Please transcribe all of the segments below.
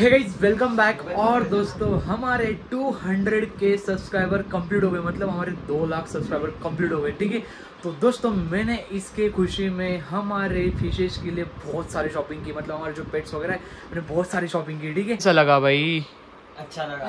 हे guys welcome back. और दोस्तों हमारे 200 के सब्सक्राइबर कंप्लीट हो गए, मतलब हमारे 2 लाख सब्सक्राइबर कंप्लीट हो गए। ठीक है, तो दोस्तों मैंने इसके खुशी में हमारे फिशेस के लिए बहुत सारी शॉपिंग की, मतलब हमारे जो पेट्स वगैरह है मैंने बहुत सारी शॉपिंग की। ठीक है, अच्छा लगा भाई, अच्छा लगा।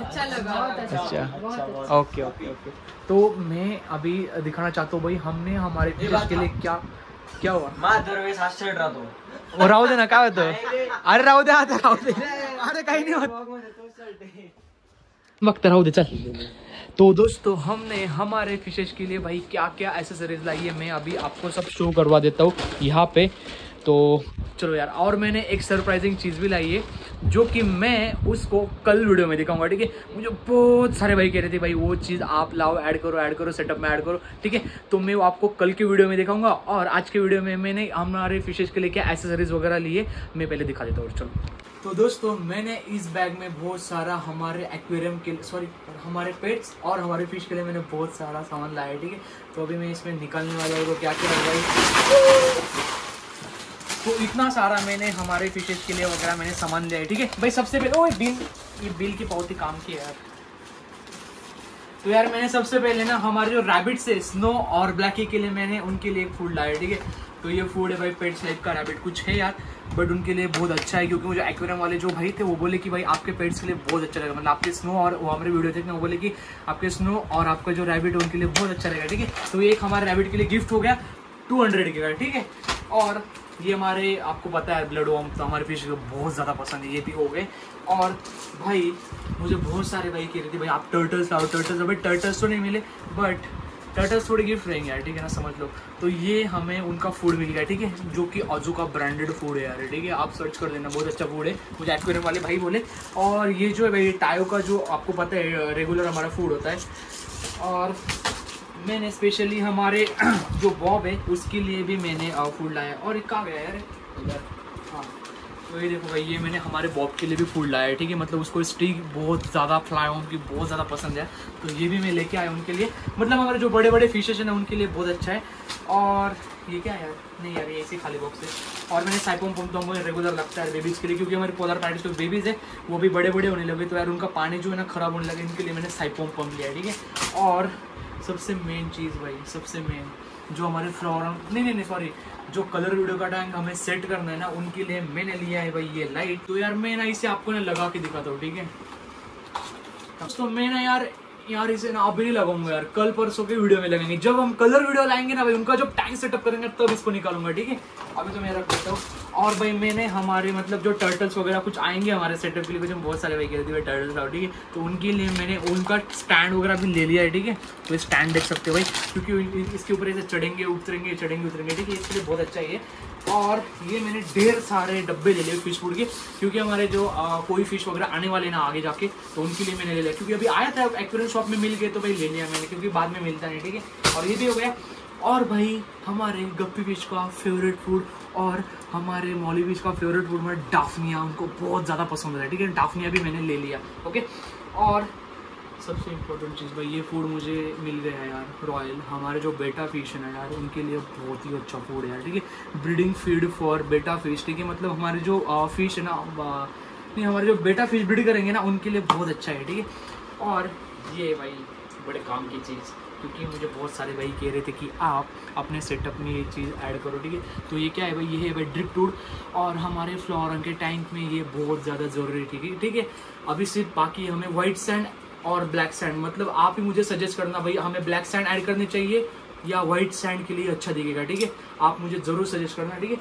अच्छा ओके ओके ओके। तो मैं अभी दिखाना चाहता हूँ भाई हमने हमारे फिशेस के लिए क्या क्या हुआ। मा दरवेळेस हास्यड राहतो। वो राहू दे ना, काय होतं, अरे राहू दे, आता राहू दे, अरे काही नहीं होत, वक्त राहू दे चल। तो दोस्तों हमने हमारे फिशेस के लिए भाई क्या क्या एसेसरीज लाई है मैं अभी आपको सब शो करवा देता हूँ यहाँ पे। तो चलो यार, और मैंने एक सरप्राइजिंग चीज़ भी लाई है जो कि मैं उसको कल वीडियो में दिखाऊंगा। ठीक है, मुझे बहुत सारे भाई कह रहे थे भाई वो चीज़ आप लाओ, ऐड करो सेटअप में ऐड करो। ठीक है, तो मैं वो आपको कल की वीडियो में दिखाऊंगा, और आज के वीडियो में मैंने हमारे फिशेस के लिए क्या एसेसरीज वगैरह लिए मैं पहले दिखा देता हूँ। चलो तो दोस्तों मैंने इस बैग में बहुत सारा हमारे एक्वेरियम के हमारे पेट्स और हमारे फिश के लिए मैंने बहुत सारा सामान लाया है। ठीक है, तो अभी मैं इसमें निकालने वाला हूँ तो क्या क्या है भाई। तो इतना सारा मैंने हमारे फिशेस के लिए वगैरह मैंने सामान लिया है। ठीक है भाई, सबसे पहले ओ ये बिल की बहुत ही काम की है यार। तो यार मैंने सबसे पहले ना हमारे जो रैबिट्स है स्नो और ब्लैकी के लिए मैंने उनके लिए एक फूड लाया। ठीक है, तो ये फूड है भाई पेट्स लाइफ का रैबिट कुछ है यार, बट उनके लिए बहुत अच्छा है क्योंकि मुझे एक्वेरियम वाले जो भाई थे वो बोले कि भाई आपके पेट्स के लिए बहुत अच्छा रहेगा, मतलब आपके स्नो और वो हमारे वीडियो थे वो बोले कि आपके स्नो और आपका जो रैबिट है उनके लिए बहुत अच्छा रहेगा। ठीक है, तो ये एक हमारे रैबिट के लिए गिफ्ट हो गया 200 के का। ठीक है, और ये हमारे आपको पता है ब्लड वॉर्म तो हमारे फिश को बहुत ज़्यादा पसंद है, ये भी हो गए। और भाई मुझे बहुत सारे भाई कह रहे थे भाई आप टर्टल्स लाओ, भाई टर्टल्स तो नहीं मिले बट टर्टल्स थोड़े गिफ्ट रहेंगे यार। ठीक है ना, समझ लो। तो ये हमें उनका फूड मिल गया। ठीक है, जो कि अजू का ब्रांडेड फूड है यार। ठीक है, आप सर्च कर देना, बहुत अच्छा फूड है, मुझे एक्वेरियम वाले भाई बोले। और ये जो है भाई टायो का जो आपको पता है रेगुलर हमारा फूड होता है। और मैंने स्पेशली हमारे जो बॉब है उसके लिए भी मैंने फूड लाया। और एक कहाँ गया यार इधर, हाँ तो ये देखो भाई ये मैंने हमारे बॉब के लिए भी फूड लाया है। ठीक है, मतलब उसको स्टिक बहुत ज़्यादा फ्लाई ऑन की बहुत ज़्यादा पसंद है, तो ये भी मैं लेके आया उनके लिए, मतलब हमारे जो बड़े बड़े फिशेज हैं उनके लिए बहुत अच्छा है। और ये क्या है यार, नहीं यार ये ऐसे खाली बॉक्स है। और मैंने साइपोम पम्प तो हमें रेगुलर लगता है बेबीज़ के लिए, क्योंकि हमारे पोलर पैरेट्स जो बेबीज़ है वो भी बड़े बड़े होने लगे, तो यार उनका पानी जो है ना ख़राब होने लगे, इनके लिए मैंने साइपोम पम्प लिया है। ठीक है, और सबसे मेन चीज़ भाई, सबसे मेन जो हमारे फ्लोरम नहीं सॉरी जो कलर वीडियो का टैंक हमें सेट करना है ना उनके लिए मैंने लिया है भाई ये लाइट। तो यार मैं ना इसे आपको ना लगा के दिखाता हूँ। ठीक है, तो मैं ना यार इसे ना अभी नहीं लगाऊंगा यार, कल परसों के वीडियो में लगेंगे, जब हम कलर वीडियो लाएंगे ना भाई उनका जब टैंक सेटअप करेंगे तब इसको निकालूंगा। ठीक है, अभी तो मैं रख देता हूँ। और भाई मैंने हमारे मतलब जो टर्टल्स वगैरह कुछ आएंगे हमारे सेटअप के लिए, जो बहुत सारे भाई कह रहे थे भाई टर्टल्स लाओ। ठीक है, तो उनके लिए मैंने उनका स्टैंड वगैरह भी ले लिया है। ठीक है, तो स्टैंड देख सकते हो भाई, क्योंकि इसके ऊपर ऐसे चढ़ेंगे उतरेंगे ठीक है, इसके लिए बहुत अच्छा है। और ये मैंने ढेर सारे डब्बे ले लिए फिश फूड के, क्योंकि हमारे जो कोई फिश वगैरह आने वाले ना आगे जाके, तो उनके लिए मैंने ले लिया, क्योंकि अभी आया था एक्वेरियम शॉप में मिल गए तो भाई ले लिया मैंने, क्योंकि बाद में मिलता नहीं। ठीक है, और ये भी हो गया। और भाई हमारे गप्पी फिश का फेवरेट फूड और हमारे मॉली फिश का फेवरेट फूड हमारे डाफनिया, उनको बहुत ज़्यादा पसंद है। ठीक है, डाफनिया भी मैंने ले लिया। ओके, और सबसे इम्पोर्टेंट चीज़ भाई ये फूड मुझे मिल गया है यार रॉयल, हमारे जो बेटा फिश है ना यार उनके लिए बहुत ही अच्छा फूड है यार। ठीक है, breeding feed for betta fish. ठीक है, मतलब हमारे जो फिश है ना नहीं हमारे जो बेटा फिश ब्रीड करेंगे ना उनके लिए बहुत अच्छा है। ठीक है, और ये भाई बड़े काम की चीज़, क्योंकि मुझे बहुत सारे भाई कह रहे थे कि आप अपने सेटअप में ये चीज़ ऐड करो। ठीक है, तो ये क्या है भाई, ये है भाई ड्रिप टूड, और हमारे फ्लोरम के टैंक में ये बहुत ज़्यादा ज़रूरी है। ठीक है, अभी सिर्फ बाकी हमें वाइट सैंड और ब्लैक सैंड, मतलब आप ही मुझे सजेस्ट करना भाई हमें ब्लैक सैंड ऐड करनी चाहिए या वाइट सैंड के लिए अच्छा दिखेगा। ठीक है, आप मुझे ज़रूर सजेस्ट करना। ठीक है,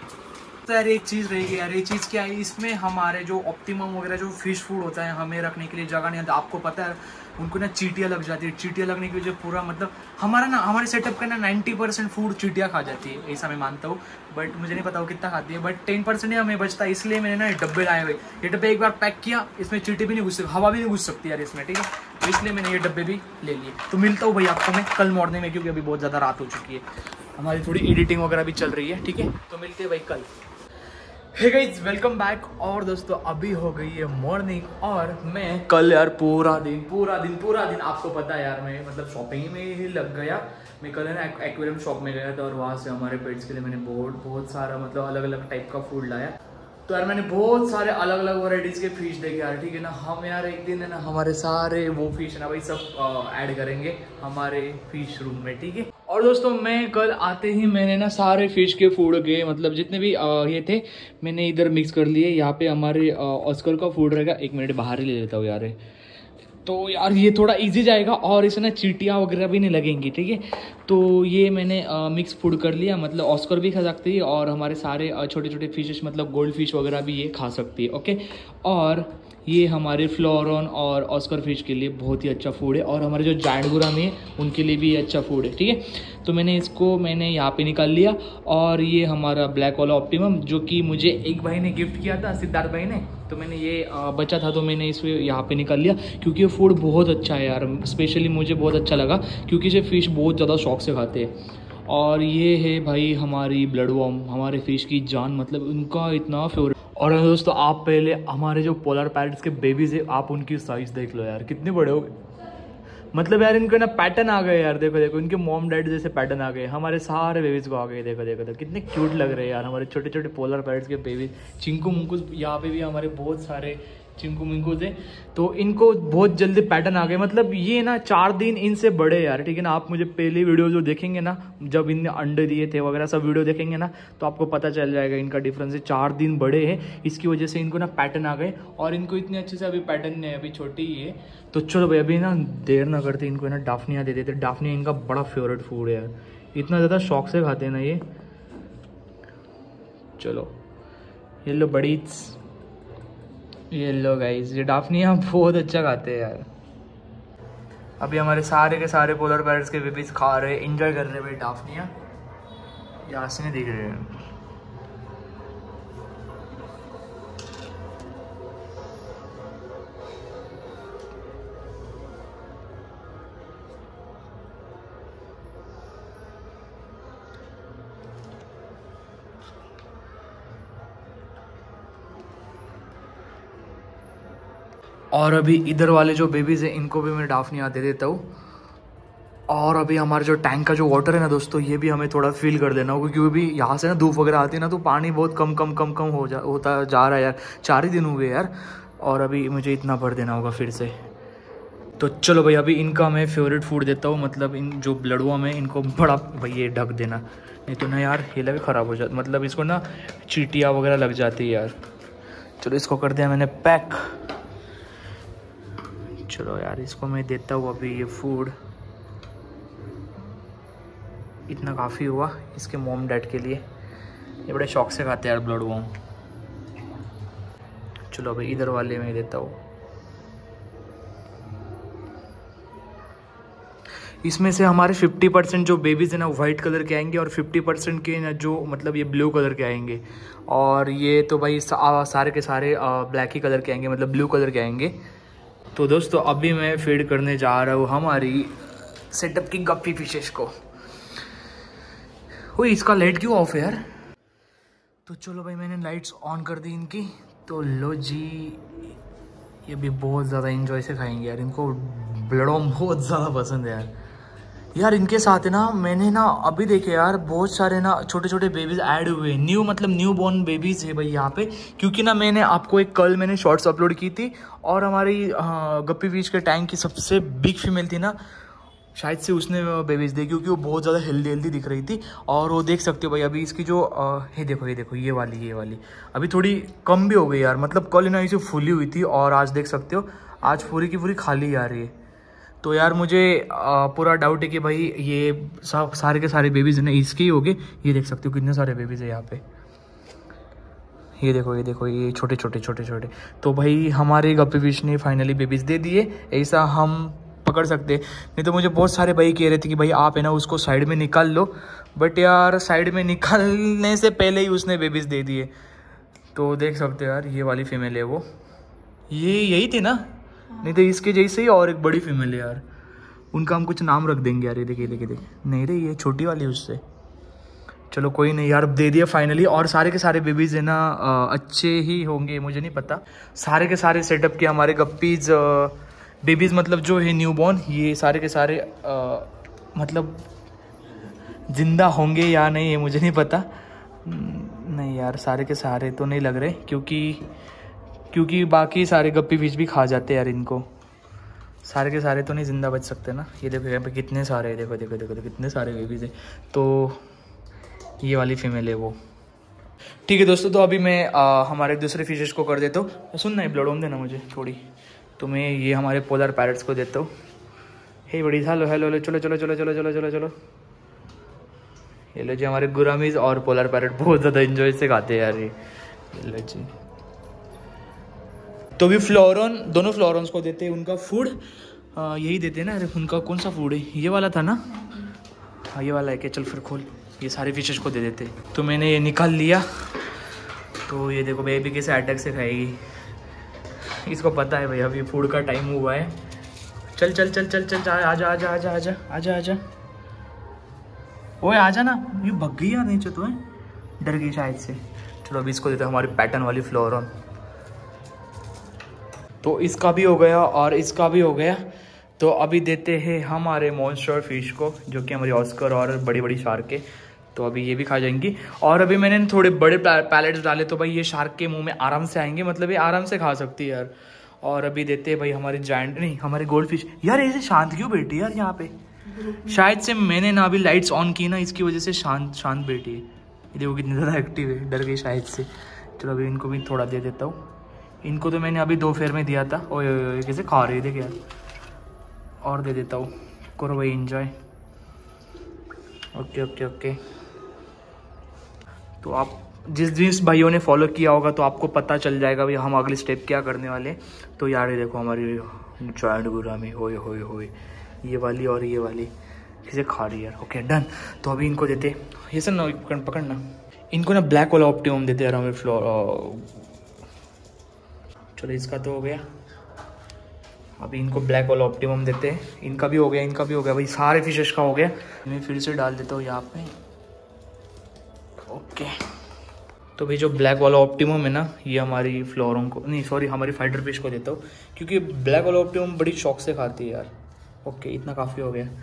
तो यार एक चीज़ रहेगी यार, ये चीज़ क्या है, इसमें हमारे जो ऑप्टिमम वगैरह जो फिश फूड होता है हमें रखने के लिए जगह नहीं आता। आपको पता है उनको ना चींटियाँ लग जाती है, चींटियाँ लगने की वजह पूरा मतलब हमारे सेटअप का ना 90% फूड चींटियाँ खा जाती है, ऐसा मैं मानता हूँ, बट मुझे नहीं पता वो कितना खाती है, बट 10% ही हमें बचता है। इसलिए मैंने ना डब्बे लाए हुए, ये डब्बे एक बार पैक किया, इसमें चींटी भी नहीं घुस सकती, हवा भी नहीं घुस सकती यार इसमें। ठीक है, तो इसलिए मैंने ये डब्बे भी ले लिए। तो मिलता हूँ भाई आपको मैं कल मॉर्निंग में, क्योंकि अभी बहुत ज़्यादा रात हो चुकी है, हमारी थोड़ी एडिटिंग वगैरह भी चल रही है। ठीक है, तो मिलते हैं भाई कल। Hey guys welcome back. और दोस्तों अभी हो गई है मॉर्निंग, और मैं कल यार पूरा दिन आपको पता है यार मैं मतलब शॉपिंग में ही लग गया। मैं कल है ना एक्वेरियम शॉप में गया था, और वहाँ से हमारे पेट्स के लिए मैंने बहुत सारा मतलब अलग अलग टाइप का फूड लाया। तो यार मैंने बहुत सारे अलग अलग वैरायटीज के फिश देखे यार, ठीक है ना। हम यार एक दिन है ना हमारे सारे वो फिश है ना भाई सब ऐड करेंगे हमारे फिश रूम में, ठीक है। और दोस्तों मैं कल आते ही मैंने ना सारे फिश के फूड के मतलब जितने भी ये थे मैंने इधर मिक्स कर लिए। यहाँ पे हमारे ऑस्कर का फूड रहेगा। 1 मिनट बाहर ही ले लेता हूँ यार। तो यार ये थोड़ा इजी जाएगा और इसमें ना चींटियाँ वगैरह भी नहीं लगेंगी, ठीक है। तो ये मैंने मिक्स फूड कर लिया, मतलब ऑस्कर भी खा सकती है और हमारे सारे छोटे छोटे फिशेस मतलब गोल्ड फिश वगैरह भी ये खा सकती है, ओके। और ये हमारे फ्लोरॉन और ऑस्कर फिश के लिए बहुत ही अच्छा फूड है और हमारे जो जायंट गुरामी है उनके लिए भी ये अच्छा फूड है, ठीक है। तो मैंने यहाँ पे निकाल लिया। और ये हमारा ब्लैक वाला ऑप्टिमम जो कि मुझे एक भाई ने गिफ्ट किया था, सिद्धार्थ भाई ने, तो मैंने ये बचा था तो मैंने इसे यहाँ पे निकाल लिया क्योंकि ये फूड बहुत अच्छा है यार। स्पेशली मुझे बहुत अच्छा लगा क्योंकि इसे फ़िश बहुत ज़्यादा शौक से खाते हैं। और ये है भाई हमारी ब्लड वॉर्म, हमारे फिश की जान, मतलब उनका इतना फेवरेट। और दोस्तों आप पहले हमारे जो पोलर पैरट्स के बेबीज है आप उनकी साइज देख लो यार, कितने बड़े हो गए। मतलब यार इनके ना पैटर्न आ गए यार, देखो देखो इनके मॉम डैड जैसे पैटर्न आ गए हमारे सारे बेबीज को आ गए। देखो देखो देखो कितने क्यूट लग रहे हैं यार हमारे छोटे छोटे पोलर पैरट्स के बेबीज। चिंकू मुंकू यहाँ पे भी हमारे बहुत सारे चिंकू मिंकू थे, तो इनको बहुत जल्दी पैटर्न आ गए। मतलब ये ना 4 दिन इनसे बड़े यार, ठीक है ना। आप मुझे पहली वीडियो जो देखेंगे ना जब इनने अंडे दिए थे वगैरह सब वीडियो देखेंगे ना तो आपको पता चल जाएगा इनका डिफरेंस है। 4 दिन बड़े हैं, इसकी वजह से इनको ना पैटर्न आ गए और इनको इतने अच्छे से अभी पैटर्न नहीं है, अभी छोटी ही है। तो चलो भाई अभी ना देर ना करते इनको ना डाफनिया दे देते। डाफनिया इनका बड़ा फेवरेट फूड है यार, इतना ज़्यादा शौक से खाते हैं ना ये। चलो ये लो बड़ी, ये लो गाइस, ये डाफनिया बहुत अच्छा खाते हैं यार। अभी हमारे सारे के सारे पोलर पैरट्स के बेबीज खा रहे हैं, एंजॉय कर रहे हैं भाई डाफनिया। यहाँ से नहीं दिख रहे हैं। और अभी इधर वाले जो बेबीज़ हैं इनको भी मैं डाफनिया दे देता हूँ। और अभी हमारे जो टैंक का जो वाटर है ना दोस्तों ये भी हमें थोड़ा फिल कर देना होगा क्योंकि अभी यहाँ से ना धूप वगैरह आती है ना तो पानी बहुत कम होता जा रहा है यार। 4 ही दिन हुए यार और अभी मुझे इतना भर देना होगा फिर से। तो चलो भाई अभी इनका मैं फेवरेट फूड देता हूँ, मतलब इन जो ब्लडवा में इनको बड़ा भाई ये ढक देना, नहीं तो ना यार ये लगे ख़राब हो जाता, मतलब इसको ना चींटियाँ वगैरह लग जाती है यार। चलो इसको कर दिया मैंने पैक। चलो यार इसको मैं देता हूँ अभी ये फूड, इतना काफ़ी हुआ इसके मॉम डैड के लिए, ये बड़े शौक से खाते हैं यार ब्लड वॉर्म। चलो भाई इधर वाले में देता हूँ। इसमें से हमारे 50% जो बेबीज़ हैं ना वाइट कलर के आएंगे और 50% के ना जो मतलब ये ब्लू कलर के आएंगे। और ये तो भाई सारे के सारे ब्लैक ही कलर के आएंगे, मतलब ब्लू कलर के आएंगे। तो दोस्तों अभी मैं फीड करने जा रहा हूँ हमारी सेटअप की गप्पी फिशेस को। वो इसका लाइट क्यों ऑफ है यार। तो चलो भाई मैंने लाइट्स ऑन कर दी इनकी। तो लो जी ये भी बहुत ज़्यादा इंजॉय से खाएंगे यार, इनको ब्लडोम बहुत ज़्यादा पसंद है यार। इनके साथ है ना मैंने ना अभी देखे यार बहुत सारे ना छोटे छोटे बेबीज ऐड हुए, न्यू मतलब न्यू बॉर्न बेबीज है भाई यहाँ पे। क्योंकि ना मैंने आपको एक कल मैंने शॉर्ट्स अपलोड की थी और हमारी गप्पी फिश के टैंक की सबसे बिग फीमेल थी ना, शायद से उसने बेबीज दी क्योंकि वो बहुत ज़्यादा हेल्दी दिख रही थी। और वो देख सकते हो भाई अभी इसकी जो ये देखो ये वाली अभी थोड़ी कम भी हो गई यार। मतलब कल ना इसे फूली हुई थी और आज देख सकते हो आज पूरी की पूरी खाली आ रही है। तो यार मुझे पूरा डाउट है कि भाई ये सारे के सारे बेबीज हैं ना इसके ही हो गए। ये देख सकते हो कितने सारे बेबीज है यहाँ पे, ये देखो ये छोटे छोटे। तो भाई हमारे गप्पी फिश ने फाइनली बेबीज दे दिए, ऐसा हम पकड़ सकते। नहीं तो मुझे बहुत सारे भाई कह रहे थे कि भाई आप है ना उसको साइड में निकाल लो, बट यार साइड में निकालने से पहले ही उसने बेबीज दे दिए। तो देख सकते हो यार ये वाली फीमेल है वो, ये यही थी ना, नहीं तो इसके जैसे ही और एक बड़ी फीमेल है यार, उनका हम कुछ नाम रख देंगे यार। ये देखिए नहीं रे ये छोटी वाली उससे। चलो कोई नहीं यार दे दिया फाइनली। और सारे के सारे बेबीज है ना अच्छे ही होंगे मुझे नहीं पता। सारे के सारे सेटअप के हमारे गप्पीज बेबीज मतलब जो है न्यू बॉर्न ये सारे के सारे मतलब जिंदा होंगे या नहीं ये मुझे नहीं पता। नहीं यार, सारे के सारे तो नहीं लग रहे, क्योंकि बाकी सारे गप्पी फिश भी खा जाते हैं यार इनको। सारे के सारे तो नहीं ज़िंदा बच सकते ना। ये देखो यहाँ पे कितने सारे हैं, देखो देखो देखो, देखो कितने सारे बेबीज़ हैं। तो ये वाली फीमेल है वो। ठीक है दोस्तों, तो अभी मैं हमारे दूसरे फिशेस को कर देता हूँ। सुन ना, ब्लड होम देना मुझे थोड़ी, तो मैं ये हमारे पोलर पैरट्स को देता हूँ। हे बड़ी, हेलो हेलो हेलो, चलो चलो चलो चलो चलो चलो चलो। ये लो जी, हमारे गुरामीज और पोलर पैरट बहुत ज़्यादा इन्जॉय से खाते हैं यार ये लो जी। तो भी फ्लोरॉन, दोनों फ्लोरॉन्स को देते हैं उनका फूड। यही देते हैं ना। अरे उनका कौन सा फूड है, ये वाला था ना? हाँ ये वाला है क्या? चल फिर खोल, ये सारे फिशेस को दे देते। तो मैंने ये निकाल लिया। तो ये देखो बेबी कैसे अटैक से खाएगी, इसको पता है भाई अभी फूड का टाइम हुआ है। चल चल चल चल चल, आजा आजा आजा आजा आजा आजा, ओए आजा ना। ये भग गई यार नीचे, तो है डर गई शायद से। चलो अभी इसको देते हैं हमारी पैटर्न वाली फ्लोरॉन। तो इसका भी हो गया और इसका भी हो गया। तो अभी देते हैं हमारे मॉन्स्टर फिश को, जो कि हमारी ऑस्कर और बड़ी बड़ी शार्क के। तो अभी ये भी खा जाएंगी। और अभी मैंने थोड़े बड़े पैलेट्स डाले, तो भाई ये शार्क के मुंह में आराम से आएंगे, मतलब ये आराम से खा सकती है यार। और अभी देते हैं भाई हमारी जायंट, नहीं हमारे गोल्ड फिश। यार ऐसे शांत क्यों बैठी यार यहाँ पे? शायद से मैंने ना अभी लाइट्स ऑन की ना, इसकी वजह से शांत शांत बैठी है। ये देखो कितनी ज़्यादा एक्टिव है, डर गई शायद से। चलो अभी इनको भी थोड़ा दे देता हूँ। इनको तो मैंने अभी 2 फेर में दिया था। ओए कैसे खा रही है देख यार। और दे देता हूँ, करो भाई एंजॉय। Okay okay okay. तो आप जिस भाइयों ने फॉलो किया होगा तो आपको पता चल जाएगा भाई हम अगले स्टेप क्या करने वाले हैं। तो यार ये देखो हमारी जॉइंट गुरामी, होए होए होए, ये वाली और ये वाली किसे खा रही है यार। Okay done. तो अभी इनको देते, ये सर ना पकड़ना, इनको ना ब्लैक वाला ऑप्टिमम देते यार हमें चलो इसका तो हो गया। अभी इनको ब्लैक वाला ऑप्टिमम देते हैं। इनका भी हो गया, इनका भी हो गया भाई, सारे फिशेस का हो गया। मैं फिर से डाल देता हूँ यहाँ पे। ओके। तो भाई जो ब्लैक वाला ऑप्टिमम है ना, ये हमारी फ्लोरों को, नहीं सॉरी हमारी फाइटर फिश को देता हूँ, क्योंकि ब्लैक वाला ऑप्टिमम बड़ी शौक से खाती है यार। ओके इतना काफ़ी हो गया।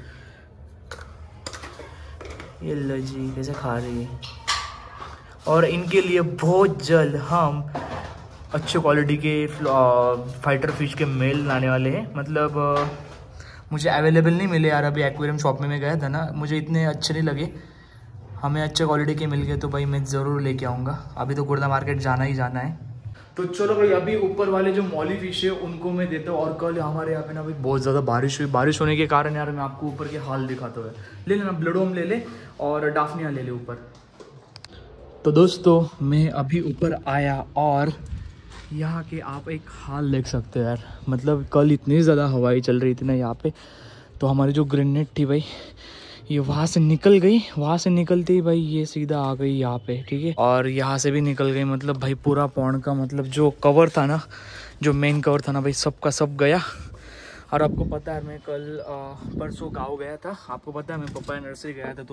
ये लो जी कैसे खा रही है। और इनके लिए बहुत जल्द हम अच्छे क्वालिटी के फाइटर फिश के मेल लाने वाले हैं। मतलब मुझे अवेलेबल नहीं मिले यार, अभी एक्वेरियम शॉप में मैं गया था ना, मुझे इतने अच्छे नहीं लगे। हमें अच्छे क्वालिटी के मिल गए तो भाई मैं ज़रूर लेके आऊँगा। अभी तो गुर्दा मार्केट जाना ही जाना है। तो चलो भाई अभी ऊपर वाले जो मॉली फिश है उनको मैं देता हूँ। और कल हमारे यहाँ पे ना भाई बहुत ज़्यादा बारिश हुई, बारिश होने के कारण यार मैं आपको ऊपर के हाल दिखाता हूँ। ले लेना, ब्लडोम ले ले और डाफनिया ले ले ऊपर। तो दोस्तों मैं अभी ऊपर आया और यहाँ के आप एक हाल देख सकते हो यार। मतलब कल इतनी ज़्यादा हवाई चल रही थी ना यहाँ पे, तो हमारी जो ग्रेनेड थी भाई ये वहाँ से निकल गई। वहाँ से निकलते ही भाई ये सीधा आ गई यहाँ पे, ठीक है। और यहाँ से भी निकल गई। मतलब भाई पूरा पॉन्ड का मतलब जो कवर था ना, जो मेन कवर था ना भाई, सबका सब गया। और आपको पता है मैं कल परसों गाँव गया था, आपको पता है मैं पपाया नर्सरी गया था। तो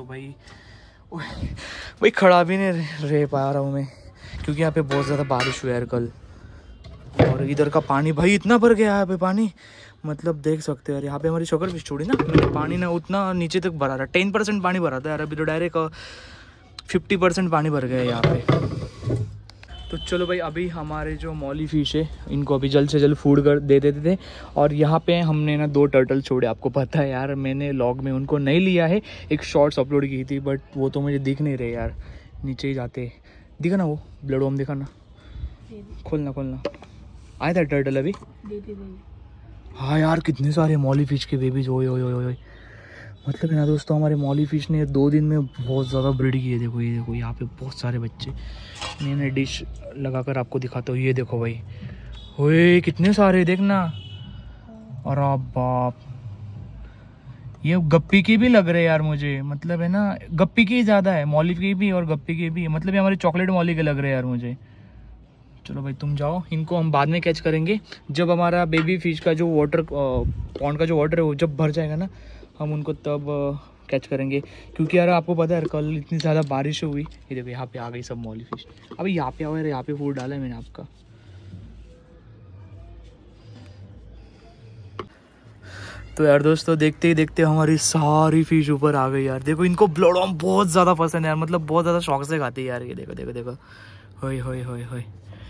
भाई खड़ा भी नहीं रह पा रहा हूँ मैं, क्योंकि यहाँ पे बहुत ज़्यादा बारिश हुई यार कल। और इधर का पानी भाई इतना भर गया यहाँ पे पानी, मतलब देख सकते हो यार। यहाँ पे हमारी शुगर फिश छोड़ी ना, मैंने पानी ना उतना नीचे तक भरा था, 10% पानी भरा था यार। अभी तो डायरेक्ट 50% पानी भर गया है यहाँ पे। तो चलो भाई अभी हमारे जो मॉली फिश है इनको अभी जल्द से जल्द फूड कर दे देते थे। और यहाँ पे हमने ना 2 टर्टल छोड़े। आपको पता है यार मैंने लॉग में उनको नहीं लिया है, एक शॉर्ट्स अपलोड की थी, बट वो तो मुझे दिख नहीं रहे यार, नीचे ही जाते। दिखा ना वो ब्लड होम, दिखा ना, खोलना खोलना। आया था टर्टल अभी? हाँ यार कितने सारे मॉली फिश के बेबीज, ओए ओए ओए ओए। मतलब है ना दोस्तों हमारे मॉली फिश ने 2 दिन में बहुत ज़्यादा ब्रीड की है। देखो ये देखो यहाँ पे बहुत सारे बच्चे। मैंने डिश लगाकर आपको दिखाता हूँ, ये देखो भाई, ओए कितने सारे देखना। और बाप, ये गप्पी की भी लग रहे यार मुझे, मतलब है ना गप्पी की ज़्यादा है, मॉली की भी और गप्पी की भी। मतलब ये हमारे चॉकलेट मॉली के लग रहे यार मुझे। चलो भाई तुम जाओ, इनको हम बाद में कैच करेंगे जब हमारा बेबी फिश का जो वाटर पॉन्ड का जो वाटर है वो जब भर जाएगा ना, हम उनको तब कैच करेंगे। क्योंकि यार आपको पता है कल इतनी ज़्यादा बारिश हुई। ये देखो यहाँ पे आ गई सब मॉली फिश। अभी यहाँ पे आओ यार, यहाँ पे फूड डाला है मैंने आपका। तो यार दोस्तों देखते ही देखते हमारी सारी फिश ऊपर आ गई यार। देखो इनको ब्लड वॉर्म बहुत ज़्यादा पसंद है यार, मतलब बहुत ज़्यादा शौक से खाती है यार। ये देखो देखो देखो, होय होय होय होय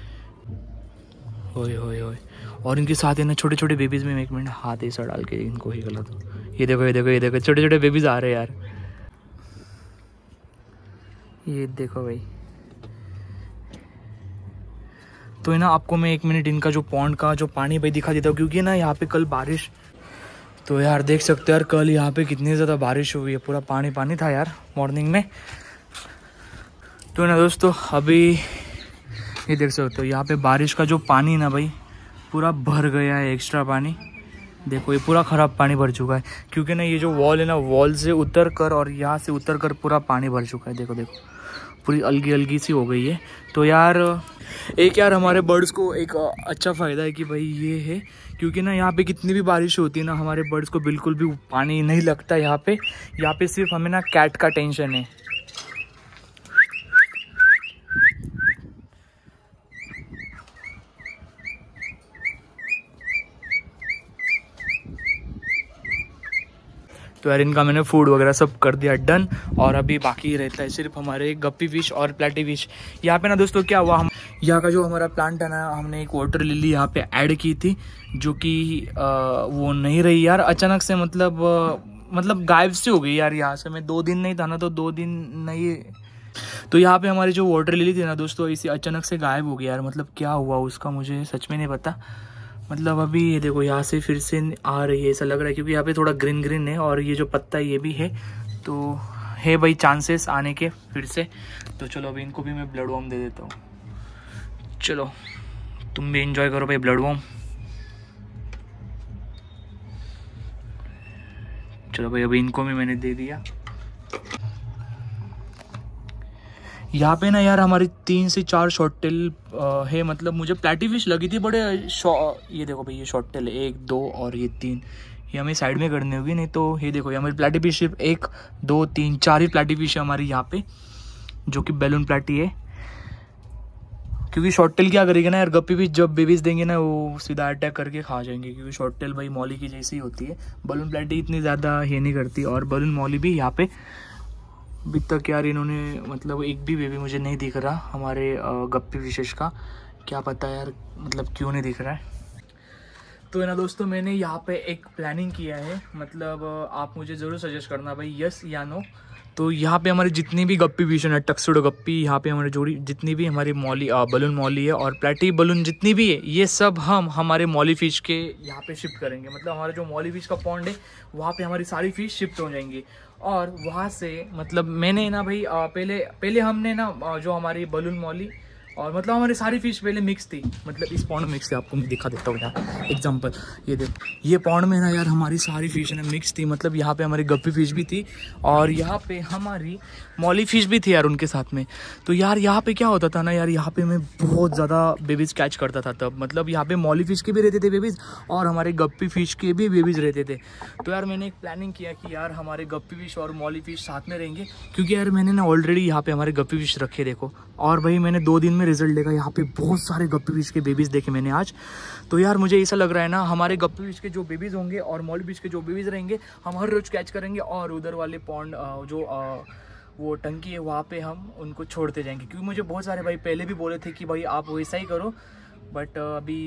होय होय होय। और इनके साथ है ना छोटे छोटे बेबीज़ में, एक मिनट हाथ ऐसा डाल के इनको ही गला दो। ये देखो ये देखो ये देखो, छोटे छोटे बेबीज़ आ रहे हैं यार। ये देखो भाई। तो है ना आपको मैं 1 मिनट इनका जो पॉन्ड का जो पानी भाई दिखा देता हूँ, क्योंकि ना यहाँ पे कल बारिश, तो यार देख सकते हो यार कल यहाँ पे कितनी ज़्यादा बारिश हुई है, पूरा पानी पानी था यार मॉर्निंग में। तो ना दोस्तों अभी ये देख सकते हो यहाँ पे बारिश का जो पानी ना भाई पूरा भर गया है, एक्स्ट्रा पानी। देखो ये पूरा ख़राब पानी भर चुका है, क्योंकि ना ये जो वॉल है ना, वॉल से उतर कर और यहाँ से उतर कर पूरा पानी भर चुका है। देखो देखो पूरी अलगी अलगी सी हो गई है। तो यार एक यार हमारे बर्ड्स को एक अच्छा फ़ायदा है कि भाई ये है, क्योंकि ना यहाँ पे कितनी भी बारिश होती है ना, हमारे बर्ड्स को बिल्कुल भी पानी नहीं लगता यहाँ पे सिर्फ हमें ना कैट का टेंशन है। तो यार इनका मैंने फूड वगैरह सब कर दिया डन, और अभी बाकी रहता है सिर्फ हमारे गप्पी फिश और प्लेटी फिश। यहाँ पे ना दोस्तों क्या हुआ, हम यहाँ का जो हमारा प्लांट है ना, हमने एक वाटर लिली यहाँ पे ऐड की थी, जो कि वो नहीं रही यार अचानक से, मतलब गायब सी हो गई यार। यहाँ से मैं 2 दिन नहीं था ना, तो 2 दिन नहीं, तो यहाँ पे हमारी जो वाटर लिली थी ना दोस्तों, इसी अचानक से गायब हो गई यार। मतलब क्या हुआ उसका मुझे सच में नहीं पता। मतलब अभी ये देखो यहाँ से फिर से आ रही है ऐसा लग रहा है, क्योंकि यहाँ पे थोड़ा ग्रीन ग्रीन है और ये जो पत्ता ये भी है, तो है भाई चांसेस आने के फिर से। तो चलो अभी इनको भी मैं ब्लड वॉर्म दे देता हूँ। चलो तुम भी एंजॉय करो भाई ब्लड वॉर्म। चलो भाई अभी इनको भी मैंने दे दिया। यहाँ पे ना यार हमारी 3 से 4 शॉर्ट टेल है, मतलब मुझे प्लेटी फिश लगी थी बड़े ये देखो भाई ये शॉर्ट टेल 1 2 और ये 3, ये हमें साइड में करनी होगी, नहीं तो ये देखो ये हमारी प्लेटी फिश सिर्फ 1 2 3 4 ही प्लेटी फिश है हमारी यहाँ पे, जो कि बैलून प्लेटी है। क्योंकि शॉर्ट टेल क्या करेगी ना यार, गप्पी फिश जब बेबीज देंगे ना वो सीधा अटैक करके खा जाएंगे, क्योंकि शॉर्ट टेल भाई मॉली की जैसी होती है। बैलून प्लेटी इतनी ज़्यादा ये नहीं करती, और बैलून मॉली भी यहाँ पे अभी तक यार इन्होंने मतलब एक भी बेबी मुझे नहीं दिख रहा हमारे गप्पी फिशेस का। क्या पता यार मतलब क्यों नहीं दिख रहा है। तो है ना दोस्तों मैंने यहाँ पे एक प्लानिंग किया है, मतलब आप मुझे ज़रूर सजेस्ट करना भाई यस या नो। तो यहाँ पे हमारी जितनी भी गप्पी फिश है ना, टक्सुडो गप्पी, यहाँ पे हमारी जोड़ी जितनी भी हमारी मॉली बलून मॉली है और प्लेटी बलून जितनी भी है, ये सब हम हमारे मॉली फिश के यहाँ पे शिफ्ट करेंगे। मतलब हमारा जो मॉली फिश का पॉन्ड है वहाँ पे हमारी सारी फिश शिफ्ट हो जाएंगी, और वहाँ से मतलब मैंने ना भाई पहले हमने ना जो हमारी बलून मॉली और मतलब हमारी सारी फिश पहले मिक्स थी, मतलब इस पॉन्ड मिक्स थी। आपको मैं दिखा देता हूँ यार एग्जांपल, ये देखो ये पॉन्ड में ना यार हमारी सारी फिश ना मिक्स थी, मतलब यहाँ पे हमारी गप्पी फिश भी थी और यहाँ पे हमारी मॉली फिश भी थी यार उनके साथ में। तो यार यहाँ पे क्या होता था ना यार, यहाँ पे मैं बहुत ज़्यादा बेबीज़ कैच करता था तब, मतलब यहाँ पे मॉली फिश के भी रहते थे बेबीज़ और हमारे गप्पी फिश के भी बेबीज़ रहते थे। तो यार मैंने एक प्लानिंग किया कि यार हमारे गप्पी फिश और मॉली फिश साथ में रहेंगे, क्योंकि यार मैंने ना ऑलरेडी यहाँ पे हमारे गप्पी फिश रखे देखो, और भाई मैंने 2 दिन में रिजल्ट देखा, यहाँ पे बहुत सारे गप्पी फिश के बेबीज़ देखे मैंने आज। तो यार मुझे ऐसा लग रहा है ना हमारे गप्पी फिश के जो बेबीज़ होंगे और मॉली फिश के जो बेबीज़ रहेंगे हम हर रोज़ कैच करेंगे, और उधर वाले पॉन्ड जो वो टंकी है वहाँ पे हम उनको छोड़ते जाएंगे। क्योंकि मुझे बहुत सारे भाई पहले भी बोले थे कि भाई आप वैसा ही करो, बट अभी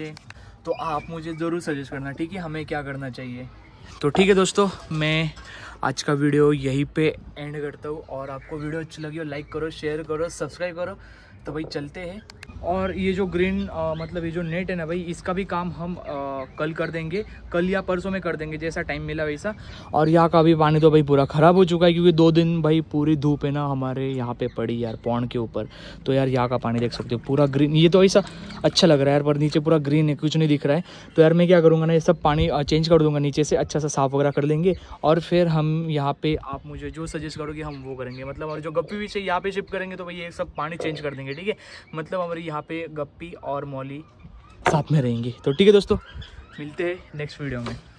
तो आप मुझे ज़रूर सजेस्ट करना, ठीक है, हमें क्या करना चाहिए। तो ठीक है दोस्तों, मैं आज का वीडियो यहीं पे एंड करता हूँ, और आपको वीडियो अच्छी लगी हो लाइक करो, शेयर करो, सब्सक्राइब करो। तो भाई चलते हैं, और ये जो ग्रीन मतलब ये जो नेट है ना भाई, इसका भी काम हम कल कर देंगे, कल या परसों में कर देंगे, जैसा टाइम मिला वैसा। और यहाँ का भी पानी तो भाई पूरा ख़राब हो चुका है, क्योंकि 2 दिन भाई पूरी धूप है ना हमारे यहाँ पे पड़ी यार पॉन्ड के ऊपर। तो यार यहाँ का पानी देख सकते हो पूरा ग्रीन, ये तो ऐसा अच्छा लग रहा है यार, पर नीचे पूरा ग्रीन है, कुछ नहीं दिख रहा है। तो यार मैं क्या करूँगा ना, ये सब पानी चेंज कर दूँगा नीचे से, अच्छा सा साफ़ वगैरह कर लेंगे, और फिर हम यहाँ पे आप मुझे जो सजेस्ट करोगे हम वो करेंगे। मतलब और जो गप्पी फिश है यहाँ पे शिफ्ट करेंगे, तो भाई ये सब पानी चेंज कर देंगे, ठीक है। मतलब हमारे यहाँ पे गप्पी और मॉली साथ में रहेंगे। तो ठीक है दोस्तों, मिलते हैं नेक्स्ट वीडियो में।